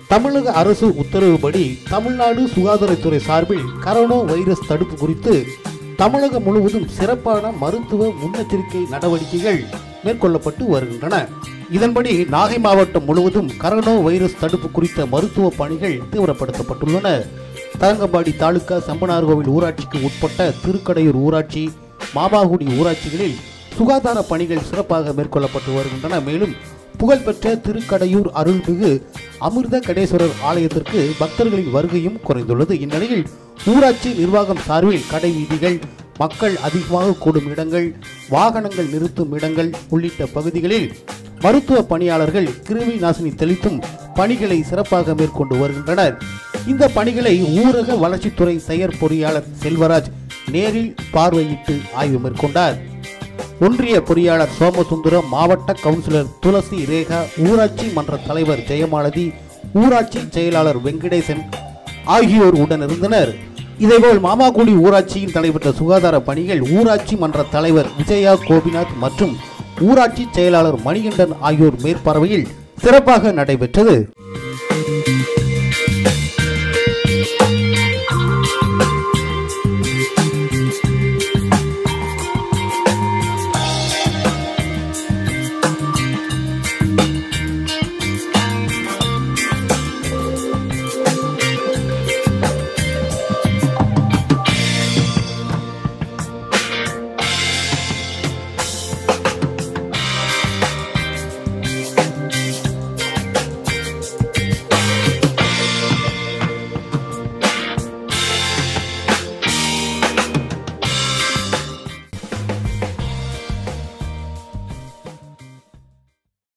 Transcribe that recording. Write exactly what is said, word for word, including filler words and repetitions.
தமிழக அரசு உத்தரவுப்படி தமிழ்நாடு சுகாதாரத்துறை சார்பில் கரோனா வைரஸ் தடுப்பு குறித்து தமிழகம் முழுவதும் சிறப்பான மருத்துவ முன்னெச்சரிக்கை நடவடிக்கைகள் மேற்கொள்ளப்பட்டு வருகின்றன. இதன்படி நாகை மாவட்டம் முழுவதும் கரோனா வைரஸ் தடுப்பு குறித்த மருத்துவ பணிகள் தீவிரப்படுத்தப்பட்டுள்ளன. தரங்கம்பாடி தாலுகா சம்பனார்கோவில் ஊராட்சிக்கு உட்பட்ட திருக்கடையூர் ஊராட்சி, மாமாகுடி ஊராட்சிகளில் சுகாதார பணிகள் சிறப்பாக மேற்கொள்ளப்பட்டு வருகின்றன. மேலும் புகழ்பெற்ற திருக்கடையூர் அருள்மிகு அமிர்த கடேஸ்வரர் ஆலயத்திற்கு பக்தர்களின் வருகையும் குறைந்துள்ளது. இந்நிலையில் ஊராட்சி நிர்வாகம் சார்பில் கடை வீதிகள், மக்கள் அதிகமாக கூடும் இடங்கள், வாகனங்கள் நிறுத்தும் இடங்கள் உள்ளிட்ட பகுதிகளில் மருத்துவ பணியாளர்கள் கிருமி நாசினி தெளித்தும் பணிகளை சிறப்பாக மேற்கொண்டு வருகின்றனர். இந்த பணிகளை ஊரக வளர்ச்சித்துறை செயற் பொறியாளர் செல்வராஜ் நேரில் பார்வையிட்டு ஆய்வு மேற்கொண்டார். ஒன்றிய பொறியாளர் சோமசுந்தரம், மாவட்ட கவுன்சிலர் துளசி ரேகா, ஊராட்சி மன்ற தலைவர் ஜெயமாலதி, ஊராட்சி செயலாளர் வெங்கடேசன் ஆகியோர் உடனிருந்தனர். இதேபோல் மாமாகுடி ஊராட்சியில் நடைபெற்ற சுகாதார பணிகள் ஊராட்சி மன்ற தலைவர் விஜயா கோபிநாத் மற்றும் ஊராட்சி செயலாளர் மணிகண்டன் ஆகியோர் மேற்பார்வையில் சிறப்பாக நடைபெற்றது.